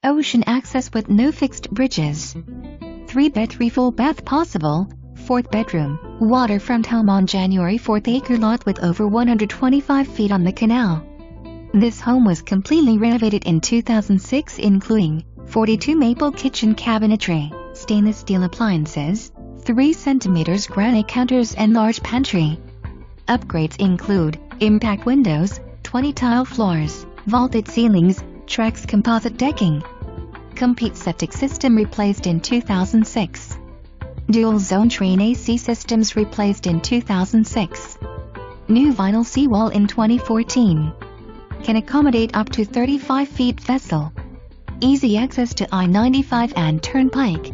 Ocean access with no fixed bridges. 3-bed 3 full bath possible. 4th bedroom. Waterfront home on January 4th. Acre lot with over 125 feet on the canal. This home was completely renovated in 2006, including 42 maple kitchen cabinetry, stainless steel appliances, 3 cm granite counters and large pantry. Upgrades include impact windows, 20 tile floors, vaulted ceilings, Trex composite decking. Complete septic system replaced in 2006. Dual zone Trane AC systems replaced in 2006. New vinyl seawall in 2014. Can accommodate up to 35 feet vessel. Easy access to I-95 and Turnpike.